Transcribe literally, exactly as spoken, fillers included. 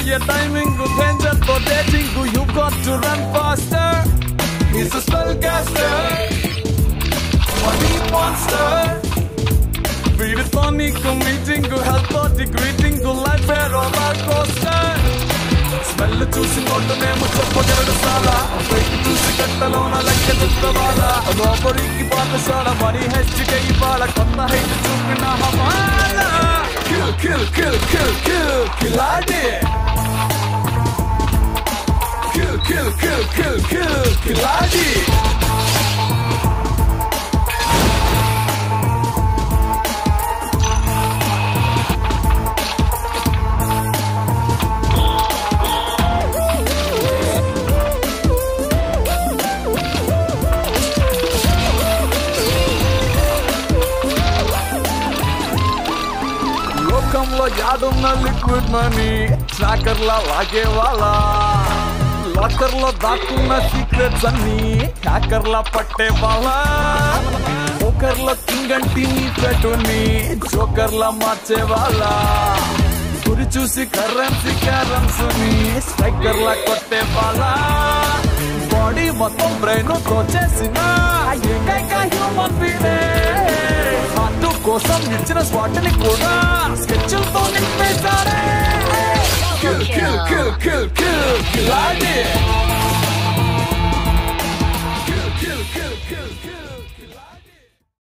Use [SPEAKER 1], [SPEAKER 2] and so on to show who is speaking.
[SPEAKER 1] Yeah, timing, danger, protecting, you got to run faster. He's a spellcaster, money monster. Feed it funny, meeting, help out the greeting, life fair roller coaster. Smell చూసి నోటనేమో చెప్పగలడు సాలా పైకి చూసి కట్టలోన లెక్క చెప్తవాలా లోపలికి పాఠశాల మరి హెచ్చుకే ఇవాళ కొత్త హైట్ చూపిన హవాలా kill kill kill kill kill కిలాడి kill kill kill kill kill కిలాడి లోకంలో యాడున్న లిక్విడ్ మనీ ట్రాకర్ లా లాగే వాళ్ళ లాకర్ లో దాక్కున్న సీక్రెట్స్ అన్ని హ్యాకర్ లా పట్టే వాళ్ళ పోకర్ లో కింగ్ అంటి నీ పెట్టుని జోకర్ లా మార్చే వాళ్ళ గురి చూసి కరెన్సీ క్యారమ్స్ ని స్ట్రైకర్ లా కొట్టే వాళ్ళ బాడీ మొత్తం బ్రెయిన్ తోచేసిన ఏకైక హ్యూమన్ బీయింగ్ కోసం ఇచ్చిన స్పాట్ని కూడా స్కెచ్లతో నింపేశారే kill kill kill kill kill కిలాడి kill kill kill kill kill కిలాడి